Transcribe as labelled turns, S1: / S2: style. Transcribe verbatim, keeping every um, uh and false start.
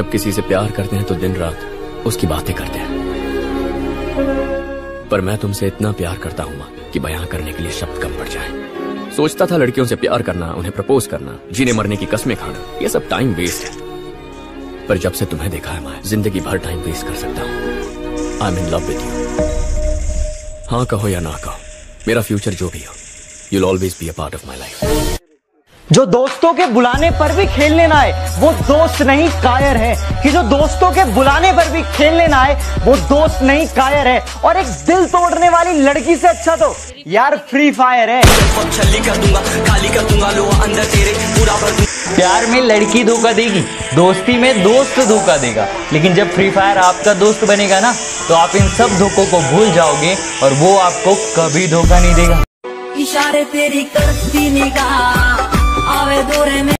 S1: जब किसी से प्यार करते हैं तो दिन रात उसकी बातें करते हैं, पर मैं तुमसे इतना प्यार करता हूँ माँ कि बयां करने के लिए शब्द कम पड़ जाए। सोचता था लड़कियों से प्यार करना, उन्हें प्रपोज करना, जीने मरने की कस्में खाना, ये सब टाइम वेस्ट है। पर जब से तुम्हें देखा है माँ, जिंदगी भर टाइम वेस्ट कर सकता हूँ। I am in love with you. हाँ कहो या ना कहो, मेरा फ्यूचर जो भी हो, you'll always be a part of my life।
S2: जो दोस्तों के बुलाने पर भी खेलने ना आए वो दोस्त नहीं कायर है, कि जो दोस्तों के बुलाने पर भी खेलने ना आए वो दोस्त नहीं कायर है। और एक दिल तोड़ने वाली लड़की से अच्छा तो यार फ्री फायर है। प्यार में लड़की धोखा देगी, दोस्ती में दोस्त धोखा देगा, लेकिन जब फ्री फायर आपका दोस्त बनेगा ना तो आप इन सब धोखों को भूल जाओगे और वो आपको कभी धोखा नहीं देगा।
S3: इशारे तेरी करती निगाह आवे दौरे में।